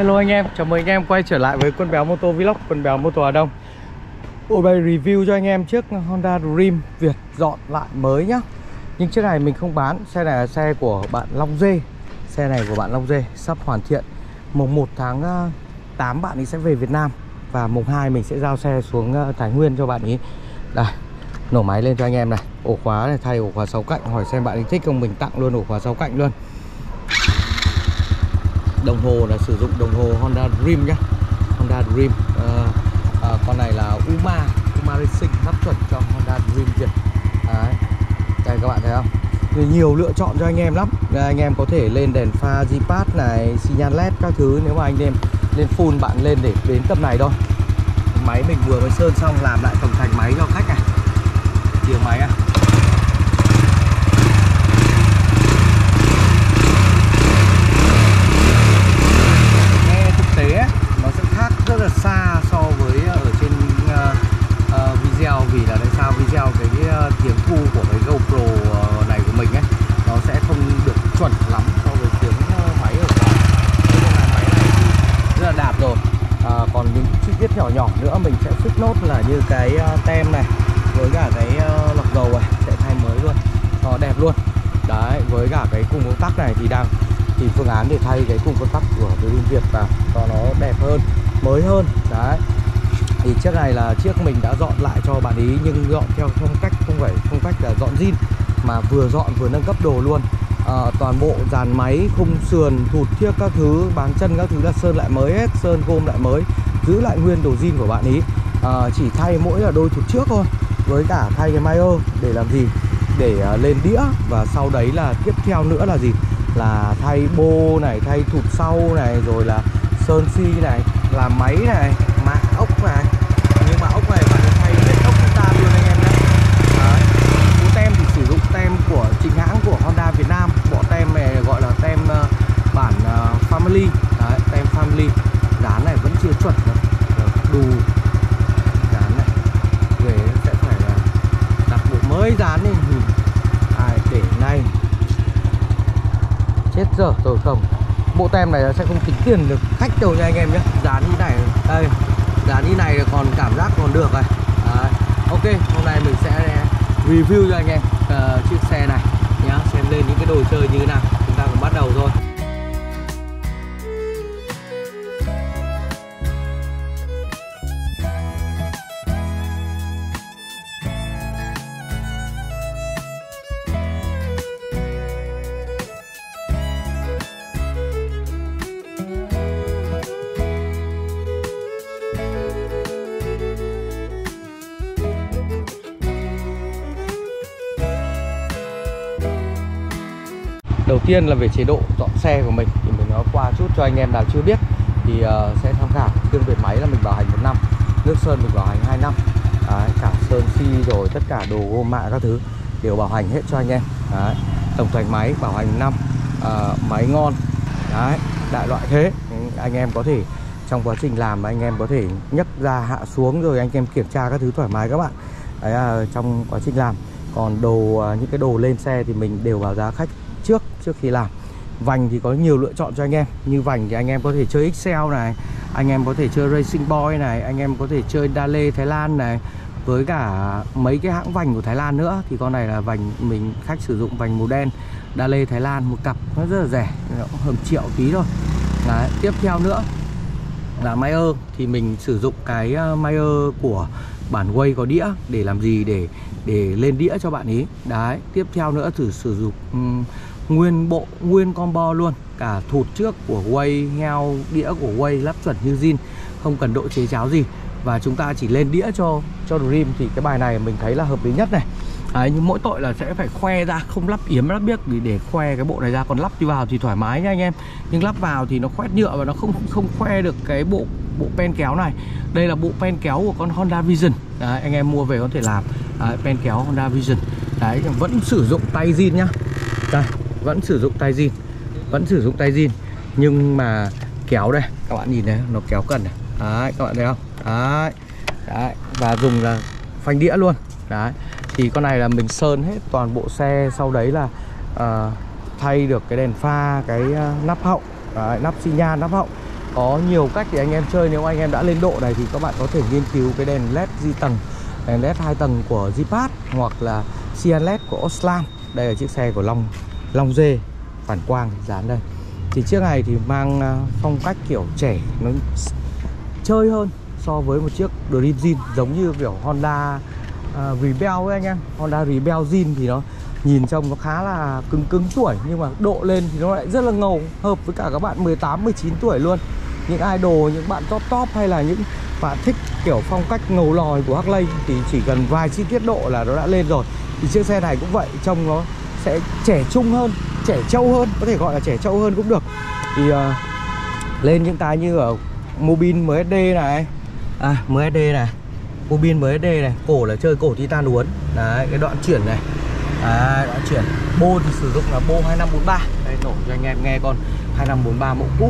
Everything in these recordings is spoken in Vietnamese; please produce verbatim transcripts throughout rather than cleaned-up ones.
Hello anh em, chào mừng anh em quay trở lại với Quân Béo Mô Tô Vlog, Quân Béo Mô Tô Hà Đông. Hôm nay review cho anh em chiếc Honda Dream Việt dọn lại mới nhá. Nhưng chiếc này mình không bán, xe này là xe của bạn Long Dê. Xe này của bạn Long Dê sắp hoàn thiện. Mùng một tháng tám bạn ấy sẽ về Việt Nam. Và mùng hai mình sẽ giao xe xuống Thái Nguyên cho bạn ấy. Đây, nổ máy lên cho anh em này. Ổ khóa này, thay ổ khóa sáu cạnh. Hỏi xem bạn ấy thích không, mình tặng luôn ổ khóa sáu cạnh luôn. Đồng hồ là sử dụng đồng hồ Honda Dream nhá, Honda Dream. à, à, Con này là Uma Uma Racing lắp chuẩn cho Honda Dream Việt. Đấy. Đây các bạn thấy không? Nhiều lựa chọn cho anh em lắm. Đây, anh em có thể lên đèn pha G-Pass này, xi nhan led các thứ. Nếu mà anh em lên full bạn lên để đến tầm này thôi. Máy mình vừa mới sơn xong, làm lại tổng thành máy cho khách này. Chiều máy à. Nó sẽ khác rất là xa so với ở trên uh, uh, video. Vì là tại sao video cái, cái uh, tiếng thu của cái GoPro uh, này của mình ấy, nó sẽ không được chuẩn lắm so với tiếng uh, máy ở ngoài. Thế nên là máy này thì rất là đạt rồi. uh, Còn những chi tiết nhỏ nhỏ nữa mình sẽ fix nốt là như cái uh, tem này với cả cái uh, lọc dầu này sẽ thay mới luôn, nó đẹp luôn. Đấy, với cả cái cung công tắc này thì đang thì phương án để thay cái cung công tắc của Dream Việt vào cho nó đẹp hơn, mới hơn. Đấy, thì chiếc này là chiếc mình đã dọn lại cho bạn ý, nhưng dọn theo phong cách không phải phong cách là dọn zin, mà vừa dọn vừa nâng cấp đồ luôn. à, Toàn bộ dàn máy, khung sườn, thụt thiếc các thứ, báng chân các thứ là sơn lại mới hết, sơn gôm lại mới, giữ lại nguyên đồ zin của bạn ý. à, Chỉ thay mỗi là đôi thụt trước thôi, với cả thay cái Mayer để làm gì, để uh, lên đĩa. Và sau đấy là tiếp theo nữa là gì, là thay bô này, thay thụt sau này, rồi là sơn xi này, làm máy này, mạ ốc này. Nhưng mà ốc này bạn thay hết ốc chúng ta luôn anh em nhé. Bộ tem thì sử dụng tem của chính hãng của Honda Việt Nam. Bộ tem này gọi là tem uh, bản uh, Family. Đấy, tem Family. Dán này vẫn chưa chuẩn nữa. Đù dán này về sẽ phải là đặt bộ mới dán đi. Ai để này chết giờ rồi không. Bộ tem này sẽ không tính tiền được khách đâu nha anh em nhé. Dán như này, đây, dán như này còn cảm giác còn được rồi. Đấy. Ok, hôm nay mình sẽ review cho anh em uh, chiếc xe này nhá, xem lên những cái đồ chơi như thế nào. Chúng ta cùng bắt đầu thôi. Đầu tiên là về chế độ dọn xe của mình thì mình nói qua chút cho anh em nào chưa biết thì uh, sẽ tham khảo. Tương về máy là mình bảo hành một năm, nước sơn mình bảo hành hai năm. Đấy, cả sơn xi rồi tất cả đồ gôm mạ các thứ đều bảo hành hết cho anh em. Đấy, tổng thành máy bảo hành năm. uh, Máy ngon. Đấy, đại loại thế. Anh em có thể trong quá trình làm anh em có thể nhấc ra hạ xuống rồi anh em kiểm tra các thứ thoải mái các bạn. Đấy là trong quá trình làm. Còn đồ uh, những cái đồ lên xe thì mình đều báo giá khách trước trước khi làm. Vành thì có nhiều lựa chọn cho anh em. Như vành thì anh em có thể chơi ích xeo này, anh em có thể chơi Racing Boy này, anh em có thể chơi Dale Thái Lan này, với cả mấy cái hãng vành của Thái Lan nữa. Thì con này là vành mình khách sử dụng vành màu đen Dale Thái Lan, một cặp nó rất là rẻ, hơn triệu tí thôi. Đấy, tiếp theo nữa là Mayer thì mình sử dụng cái Mayer của bản Way có đĩa để làm gì, để để lên đĩa cho bạn ý. Đấy, tiếp theo nữa thử sử dụng um, nguyên bộ, nguyên combo luôn, cả thụt trước của Way, heo, đĩa của Way lắp chuẩn như zin, không cần độ chế cháo gì. Và chúng ta chỉ lên đĩa cho cho Dream thì cái bài này mình thấy là hợp lý nhất này. Đấy, nhưng mỗi tội là sẽ phải khoe ra, không lắp yếm lắp biếc để, để khoe cái bộ này ra. Còn lắp đi vào thì thoải mái nha anh em. Nhưng lắp vào thì nó khoét nhựa và nó không không khoe được cái bộ bộ pen kéo này. Đây là bộ pen kéo của con Honda Vision. Đấy, anh em mua về có thể làm. Đấy, pen kéo Honda Vision. Đấy, vẫn sử dụng tay zin nhá. Đây, vẫn sử dụng tay zin. Vẫn sử dụng tay zin. Nhưng mà kéo đây, các bạn nhìn thấy nó kéo cần này. Đấy, các bạn thấy không? Đấy. Đấy, và dùng là phanh đĩa luôn. Đấy. Thì con này là mình sơn hết toàn bộ xe. Sau đấy là uh, thay được cái đèn pha, cái uh, nắp hậu. Đấy, nắp xi nhan, nắp hậu. có nhiều cách để anh em chơi. Nếu anh em đã lên độ này thì các bạn có thể nghiên cứu cái đèn led di tầng, đèn led hai tầng của Zipat hoặc là cyan led của Oslam. Đây là chiếc xe của Long Long Dê, phản quang dán đây. Thì chiếc này thì mang phong cách kiểu trẻ, nó chơi hơn so với một chiếc Dream Zin, giống như kiểu Honda uh, Rebel ấy anh em. Honda Rebel Zin thì nó nhìn trông nó khá là cứng cứng tuổi, nhưng mà độ lên thì nó lại rất là ngầu, hợp với cả các bạn mười tám, mười chín tuổi luôn. Những idol, những bạn top top hay là những bạn thích kiểu phong cách ngầu lòi của Harley thì chỉ cần vài chi tiết độ là nó đã lên rồi. Thì chiếc xe này cũng vậy, trông nó sẽ trẻ trung hơn, trẻ trâu hơn, có thể gọi là trẻ trâu hơn cũng được. Thì uh, lên những cái như ở Mobin em ét đê này, à em ét đê này, Mobin em ét đê này, cổ là chơi cổ titan uốn. Đấy, cái đoạn chuyển này. Đấy, đoạn chuyển. Bô thì sử dụng là bô hai năm bốn ba. Đây, nổ cho anh em nghe con hai năm bốn ba mẫu cũ.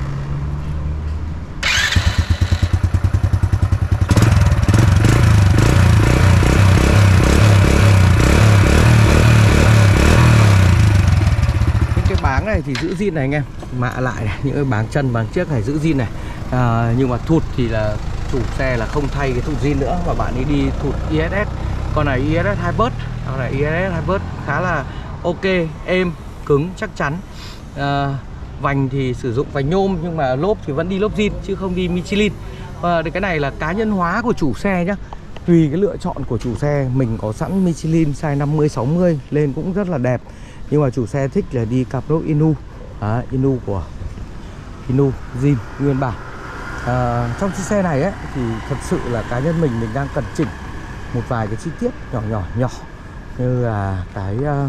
Báng này thì giữ zin này anh em, mạ lại này, những cái báng chân báng chiếc này giữ zin này. À, nhưng mà thụt thì là chủ xe là không thay cái thụt zin nữa, mà bạn ấy đi thụt i ét ét. Con này i ét ét Hybrid, con này i ét ét Hybrid khá là ok, êm, cứng, chắc chắn. À, vành thì sử dụng vành nhôm, nhưng mà lốp thì vẫn đi lốp zin chứ không đi Michelin. Và cái này là cá nhân hóa của chủ xe nhá, tùy cái lựa chọn của chủ xe. Mình có sẵn Michelin size năm mươi sáu mươi lên cũng rất là đẹp, nhưng mà chủ xe thích là đi cặp lốp Inu. Đó, Inu của Inu zin nguyên bản. À, trong chiếc xe này ấy, thì thật sự là cá nhân mình mình đang cần chỉnh một vài cái chi tiết nhỏ nhỏ nhỏ, như là cái uh,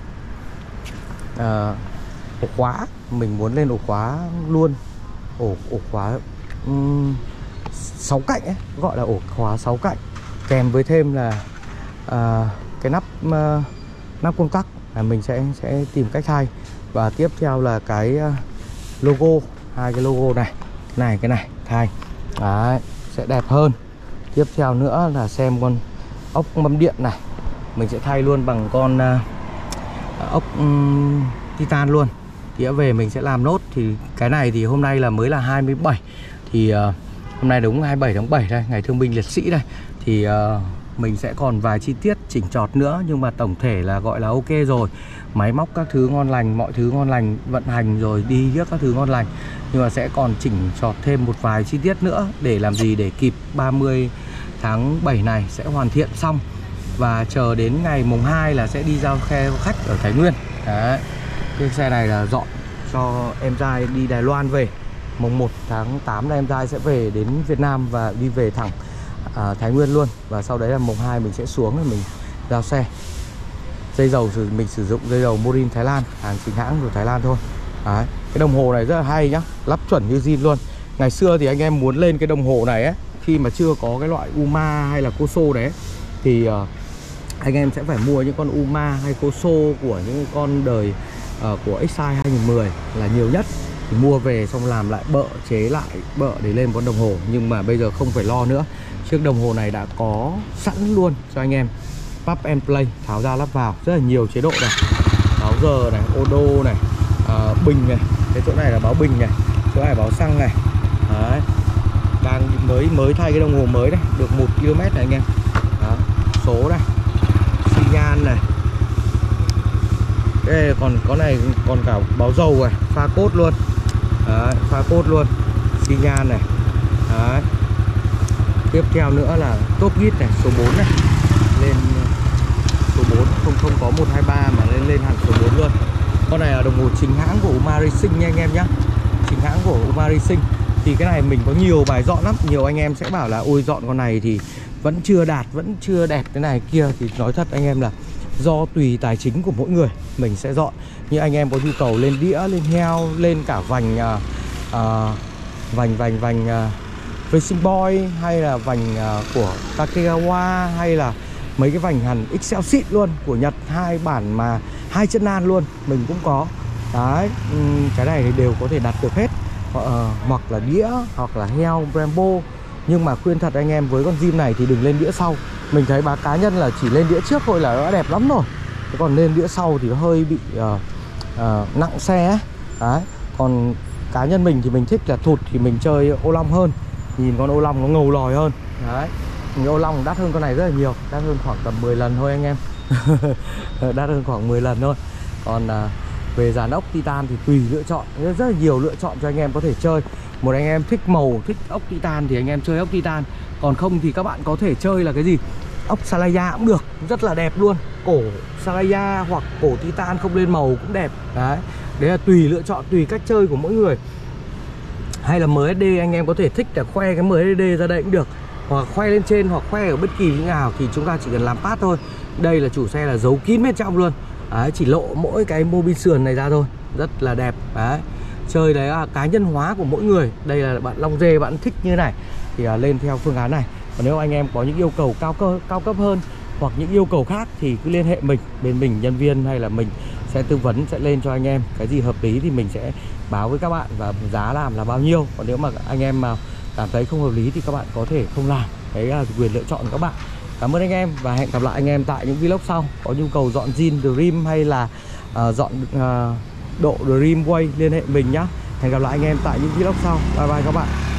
uh, ổ khóa. Mình muốn lên ổ khóa luôn, ổ ổ khóa um, sáu cạnh ấy, gọi là ổ khóa sáu cạnh, kèm với thêm là uh, cái nắp uh, nắp công tắc. À, mình sẽ sẽ tìm cách thay. Và tiếp theo là cái logo, hai cái logo này, cái này cái này thay. Đấy, sẽ đẹp hơn. Tiếp theo nữa là xem con ốc mâm điện này, mình sẽ thay luôn bằng con uh, ốc um, titan luôn. Tía về mình sẽ làm nốt. Thì cái này thì hôm nay là mới là hai mươi bảy, thì uh, hôm nay đúng hai mươi bảy tháng bảy đây, ngày thương binh liệt sĩ đây. Thì uh, mình sẽ còn vài chi tiết chỉnh chọt nữa, nhưng mà tổng thể là gọi là ok rồi. Máy móc các thứ ngon lành, mọi thứ ngon lành, vận hành rồi đi trước các thứ ngon lành. Nhưng mà sẽ còn chỉnh chọt thêm một vài chi tiết nữa. Để làm gì? Để kịp ba mươi tháng bảy này sẽ hoàn thiện xong. Và chờ đến ngày mùng hai là sẽ đi giao khe khách ở Thái Nguyên. Đấy, cái xe này là dọn cho em trai đi Đài Loan về. Mùng một tháng tám là em trai sẽ về đến Việt Nam và đi về thẳng À, Thái Nguyên luôn. Và sau đấy là mùng hai mình sẽ xuống để mình giao xe. Dây dầu mình sử dụng dây dầu Morin Thái Lan, hàng chính hãng của Thái Lan thôi. Đấy. Cái đồng hồ này rất là hay nhá, lắp chuẩn như zin luôn. Ngày xưa thì anh em muốn lên cái đồng hồ này ấy, khi mà chưa có cái loại Uma hay là Coso đấy, thì uh, anh em sẽ phải mua những con Uma hay Coso của những con đời uh, của Excite hai nghìn mười là nhiều nhất. Thì mua về xong làm lại bợ, chế lại bợ để lên con đồng hồ. Nhưng mà bây giờ không phải lo nữa. Chiếc đồng hồ này đã có sẵn luôn cho anh em Pub and Play, tháo ra lắp vào, rất là nhiều chế độ này. Báo giờ này, ô đô này, à, bình này. Cái chỗ này là báo bình này, chỗ này báo xăng này. Đấy. Đang mới mới thay cái đồng hồ mới đấy, được một ki lô mét này anh em. Đó. Số này, xi nhan này. Đây còn có này còn cả báo dầu này, pha cốt luôn. Đấy, pha cốt luôn, xi nhan này. Đấy. Tiếp theo nữa là top git này, số bốn này. Lên số bốn, không không có một hai ba mà lên lên hẳn số bốn luôn. Con này là đồng hồ chính hãng của Uma Racing nha anh em nhé. Chính hãng của Uma Racing. Thì cái này mình có nhiều bài dọn lắm. Nhiều anh em sẽ bảo là ôi dọn con này thì vẫn chưa đạt, vẫn chưa đẹp cái này kia. Thì nói thật anh em là do tùy tài chính của mỗi người mình sẽ dọn. Như anh em có nhu cầu lên đĩa, lên heo, lên cả vành uh, uh, Vành vành vành uh, Racing Boy, hay là vành uh, của Takegawa, hay là mấy cái vành hẳn ích xeo xịn luôn của Nhật, hai bản mà hai chân nan luôn mình cũng có. Đấy, cái này thì đều có thể đặt được hết. uh, Hoặc là đĩa, hoặc là heo, Brembo. Nhưng mà khuyên thật anh em, với con zin này thì đừng lên đĩa sau. Mình thấy bà cá nhân là chỉ lên đĩa trước thôi là đã đẹp lắm rồi. Còn lên đĩa sau thì hơi bị uh, uh, nặng xe ấy. Đấy. Còn cá nhân mình thì mình thích là thụt thì mình chơi ô long hơn. Nhìn con ô long nó ngầu lòi hơn. Đấy. Ô long đắt hơn con này rất là nhiều, đắt hơn khoảng tầm mười lần thôi anh em. Đắt hơn khoảng mười lần thôi. Còn à, về dàn ốc Titan thì tùy lựa chọn, rất là nhiều lựa chọn cho anh em có thể chơi. Một anh em thích màu, thích ốc Titan thì anh em chơi ốc Titan. Còn không thì các bạn có thể chơi là cái gì? Ốc Salaya cũng được, rất là đẹp luôn. Cổ Salaya hoặc cổ Titan không lên màu cũng đẹp. Đấy, đấy là tùy lựa chọn, tùy cách chơi của mỗi người. Hay là em ét đê anh em có thể thích là khoe cái em ét đê ra đây cũng được, hoặc khoe lên trên hoặc khoe ở bất kỳ như nào thì chúng ta chỉ cần làm pass thôi. Đây là chủ xe là giấu kín bên trong luôn. Đấy, chỉ lộ mỗi cái mô bin sườn này ra thôi, rất là đẹp. Đấy, chơi đấy là cá nhân hóa của mỗi người. Đây là bạn Long Dê bạn thích như này thì uh, lên theo phương án này. Còn nếu anh em có những yêu cầu cao cơ cao cấp hơn hoặc những yêu cầu khác thì cứ liên hệ mình, bên mình nhân viên hay là mình sẽ tư vấn, sẽ lên cho anh em cái gì hợp lý thì mình sẽ báo với các bạn và giá làm là bao nhiêu. Còn nếu mà anh em mà cảm thấy không hợp lý thì các bạn có thể không làm, đấy là quyền lựa chọn của các bạn. Cảm ơn anh em và hẹn gặp lại anh em tại những vlog sau. Có nhu cầu dọn zin Dream hay là uh, dọn uh, độ Dream Way liên hệ mình nhá. Hẹn gặp lại anh em tại những vlog sau. Bye bye các bạn.